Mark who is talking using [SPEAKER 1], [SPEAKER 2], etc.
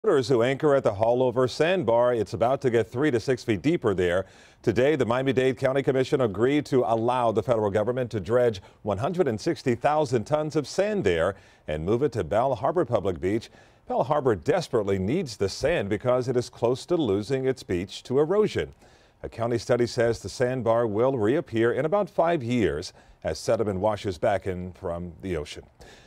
[SPEAKER 1] Boaters who anchor at the Haulover Sandbar, it's about to get 3 to 6 feet deeper there. Today, the Miami-Dade County Commission agreed to allow the federal government to dredge 160,000 tons of sand there and move it to Bal Harbour Public Beach. Bal Harbour desperately needs the sand because it is close to losing its beach to erosion. A county study says the sandbar will reappear in about 5 years as sediment washes back in from the ocean.